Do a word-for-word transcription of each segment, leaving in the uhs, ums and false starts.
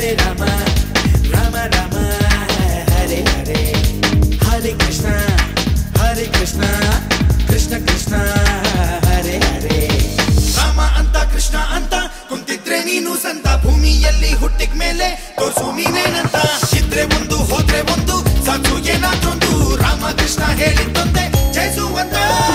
Hare Rama, Rama Rama, Hare Hare, Hare Krishna, Hare Krishna, Krishna Krishna, Hare Hare. Rama anta Krishna anta kuntiದ್ರೆ ನೀನು ಸಂತ ಭೂಮಿಯಲ್ಲಿ ಹುಟ್ಟಿದ ಮೇಲೆ ತೋರ್ಸು ನೀನೇನಂತ ಇದ್ರೆ ಒಂದು ಹೋದ್ರೆ ಒಂದು ಸಾಕು ಏನಾದ್ರೊಂದು ರಾಮ ಕೃಷ್ಣ ಹೇಳಿದ್ದೊಂದೆ ಜಯಿಸುವಂತ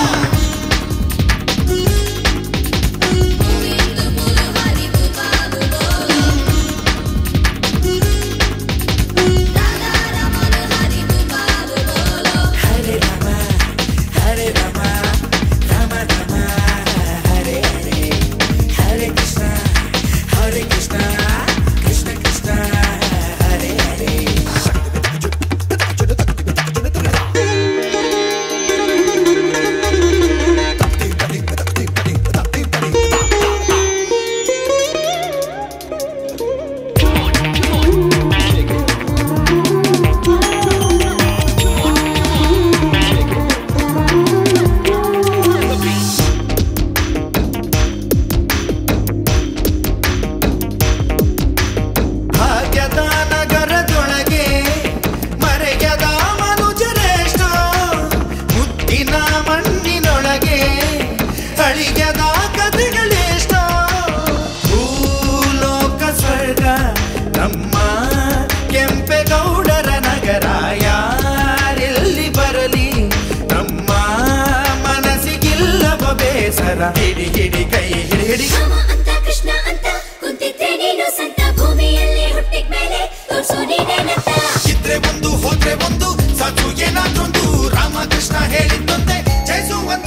ಹಿಡಿ ಹಿಡಿ ಕೈ ಹಿಡಿ ಹಿಡಿ ರಾಮ ಅಂತ ಕೃಷ್ಣ ಅಂತ ಕುಂತಿದ್ರೆ ನೀನು ಸಂತ ಭೂಮಿಯಲ್ಲಿ ಹುಟ್ಟಿದ ಮೇಲೆ ತೋರ್ಸು ನೀನೇನಂತ ಇದ್ರೆ ಒಂದು ಹೋದ್ರೆ ಒಂದು ಸಾಕು ಏನಾದ್ರೊಂದು ರಾಮ ಕೃಷ್ಣ ಹೇಳಿದ್ದೊಂದೆ ಜಯಿಸುವಂತ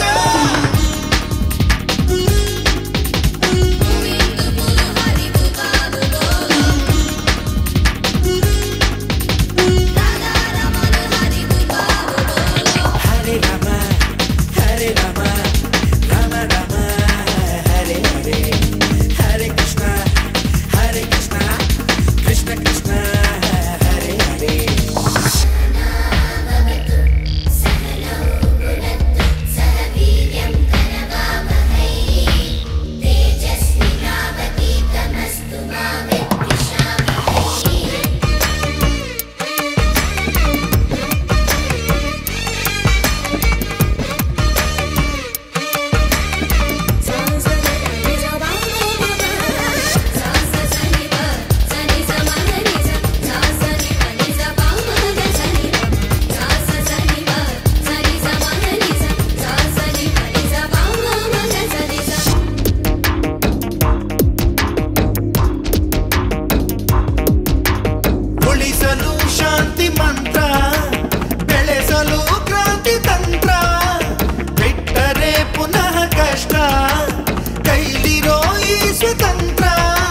ಶಾಂತಿ ಮಂತ್ರ ಬೆಳೆಸಲು ಕ್ರಾಂತಿ ತಂತ್ರ ಬಿಟ್ಟರೆ ಪುನಃ ಕಷ್ಟ ಕೈಲಿರೋ ಈ ಸ್ವತಂತ್ರ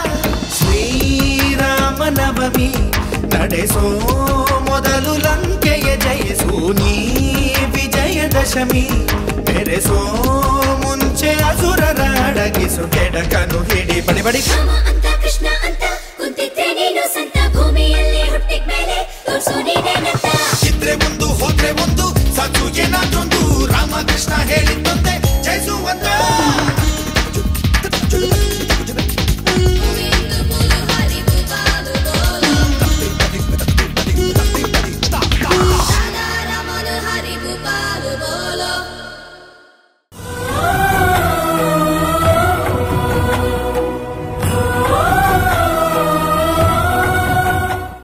ಶ್ರೀರಾಮನವಮಿ ನಡೆಸೋ ಮೊದಲು ಲಂಕೆಯ ಜಯಿಸು ನೀ ವಿಜಯದಶಮಿ ಮೆರೆಸೋ ಮುಂಚೆ ಅಸುರರ ಅಡಗಿಸು ಕೆಡಕನು ಹಿಡಿ ಬಡಿ ಬಡಿ ರಾಮ ಅಂತ ಕೃಷ್ಣ ಅಂತ ಕುಂತಿದ್ರೆ ನೀನು ಸಂತ ಭೂಮಿಯಲ್ಲಿ ಹುಟ್ಟಿದ ಮೇಲೆ ತೋರ್ಸು ನೀನೇನಂತ ಇದ್ರೆ ಒಂದು ಹೋದ್ರೆ ಒಂದು ಸಾಕು ಏನಾದ್ರೊಂದು ರಾಮ ಕೃಷ್ಣ ಹೇಳಿದ್ದೊಂದು